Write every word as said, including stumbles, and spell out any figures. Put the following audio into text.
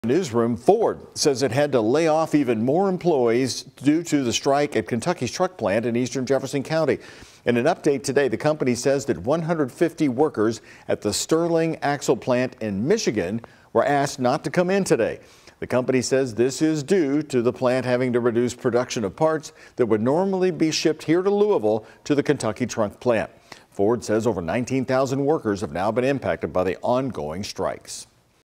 Newsroom, Ford says it had to lay off even more employees due to the strike at Kentucky's truck plant in eastern Jefferson County. In an update today, the company says that one hundred fifty workers at the Sterling Axle plant in Michigan were asked not to come in today. The company says this is due to the plant having to reduce production of parts that would normally be shipped here to Louisville to the Kentucky truck plant. Ford says over nineteen thousand workers have now been impacted by the ongoing strikes.